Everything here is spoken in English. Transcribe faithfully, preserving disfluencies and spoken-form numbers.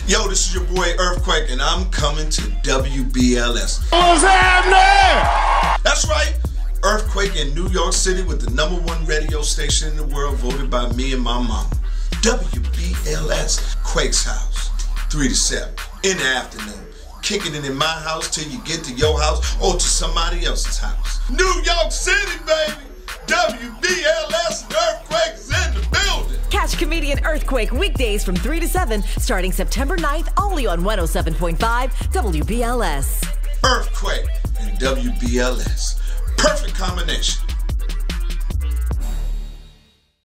Yo, this is your boy Earthquake, and I'm coming to W B L S. What's happening? That's right, Earthquake in New York City with the number one radio station in the world, voted by me and my mama. W B L S, Quakes house, three to seven in the afternoon. Kicking it in my house till you get to your house or to somebody else's house. New York City, baby! W B L S and Earthquake's in the building! Catch comedian Earthquake weekdays from three to seven, starting September ninth, only on one oh seven point five W B L S. Earthquake and W B L S. Perfect combination.